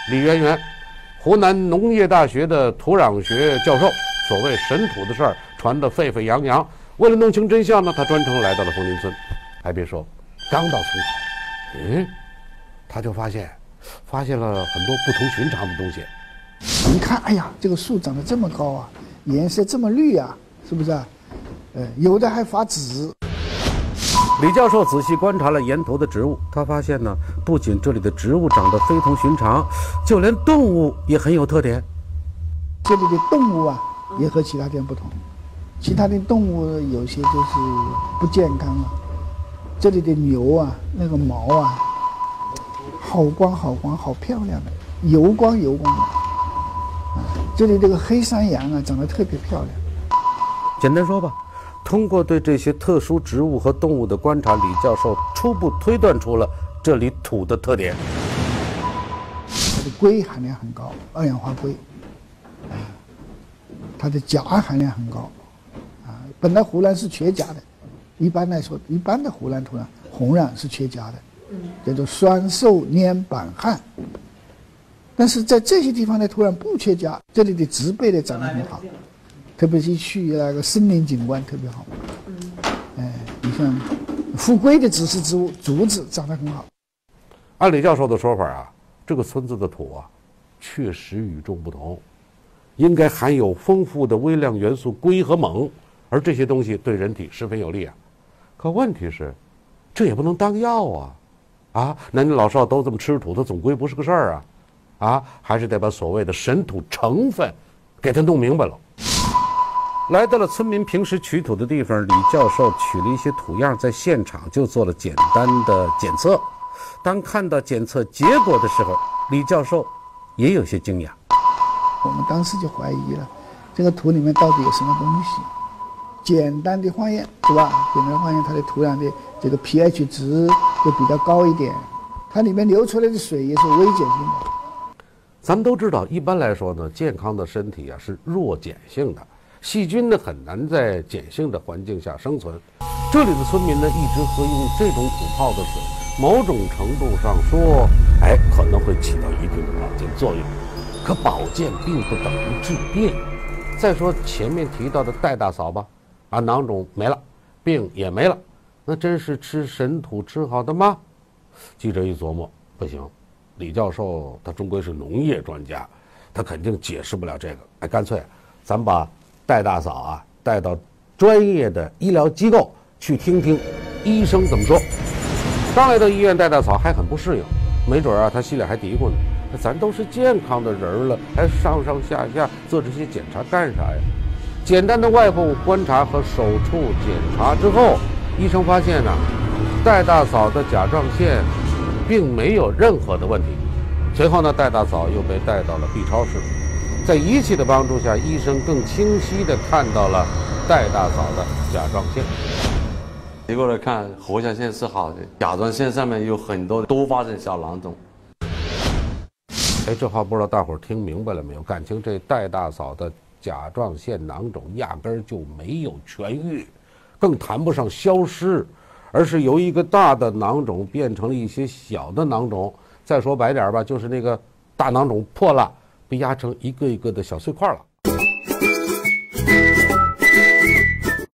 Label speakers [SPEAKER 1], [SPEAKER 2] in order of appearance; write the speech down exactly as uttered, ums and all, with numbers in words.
[SPEAKER 1] 李媛媛，湖南农业大学的土壤学教授。所谓神土的事儿传得沸沸扬扬，为了弄清真相呢，他专程来到了枫林村。还别说，刚到村口，嗯，他就发现，发现了很多不同寻常的东西。
[SPEAKER 2] 一看，哎呀，这个树长得这么高啊，颜色这么绿啊，是不是啊？呃，有的还发紫。
[SPEAKER 1] 李教授仔细观察了沿途的植物，他发现呢，不仅这里的植物长得非同寻常，就连动物也很有特点。
[SPEAKER 2] 这里的动物啊，也和其他地方不同。其他的动物有些就是不健康啊。这里的牛啊，那个毛啊，好光好光，好漂亮的，油光油光的。啊，这里这个黑山羊啊，长得特别漂亮。
[SPEAKER 1] 简单说吧，通过对这些特殊植物和动物的观察，李教授初步推断出了这里土的特点。
[SPEAKER 2] 它的硅含量很高，二氧化硅。啊，它的钾含量很高。啊，本来湖南是缺钾的，一般来说，一般的湖南土壤红壤是缺钾的，叫做酸瘦粘板旱。但是在这些地方的土壤不缺钾，这里的植被呢长得很好。特别是去那个森林景观特别好，嗯，哎，你像富贵的指示植物，竹子长得很好。
[SPEAKER 1] 按李教授的说法啊，这个村子的土啊，确实与众不同，应该含有丰富的微量元素硅和锰，而这些东西对人体十分有利啊。可问题是，这也不能当药啊，啊，男女老少都这么吃土，它总归不是个事儿啊，啊，还是得把所谓的神土成分给它弄明白了。来到了村民平时取土的地方，李教授取了一些土样，在现场就做了简单的检测。当看到检测结果的时候，李教授也有些惊讶。
[SPEAKER 2] 我们当时就怀疑了，这个土里面到底有什么东西？简单的化验，对吧？简单的化验，它的土壤的这个 pH 值就比较高一点，它里面流出来的水也是微碱性的。
[SPEAKER 1] 咱们都知道，一般来说呢，健康的身体啊是弱碱性的。细菌呢很难在碱性的环境下生存，这里的村民呢一直喝用这种土泡的水，某种程度上说，哎，可能会起到一定的保健作用。可保健并不等于治病。再说前面提到的戴大嫂吧，啊，囊肿没了，病也没了，那真是吃神土吃好的吗？记者一琢磨，不行，李教授他终归是农业专家，他肯定解释不了这个。哎，干脆咱把戴大嫂啊带到专业的医疗机构去听听医生怎么说。刚来到医院，戴大嫂还很不适应，没准啊她心里还嘀咕呢，咱都是健康的人了，还上上下下做这些检查干啥呀？简单的外部观察和手术检查之后，医生发现呢、啊，戴大嫂的甲状腺并没有任何的问题。随后呢，戴大嫂又被带到了 B 超室。在仪器的帮助下，医生更清晰地看到了戴大嫂的甲状腺。
[SPEAKER 3] 结果来看，活甲腺是好的，甲状腺上面有很多多发性小囊肿。
[SPEAKER 1] 哎，这话不知道大伙儿听明白了没有？感情这戴大嫂的甲状腺囊肿压根儿就没有痊愈，更谈不上消失，而是由一个大的囊肿变成了一些小的囊肿。再说白点吧，就是那个大囊肿破了，被压成一个一个的小碎块了。